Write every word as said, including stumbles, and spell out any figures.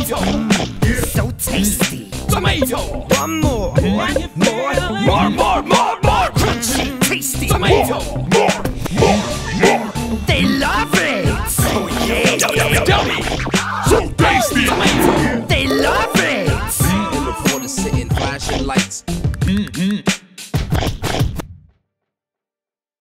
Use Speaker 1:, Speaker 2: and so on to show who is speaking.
Speaker 1: Tomato.
Speaker 2: So tasty.
Speaker 1: Tomato.
Speaker 2: One more. More. More.
Speaker 1: More, more, more, more.
Speaker 2: Crunchy. Tasty.
Speaker 1: Tomato.
Speaker 2: More.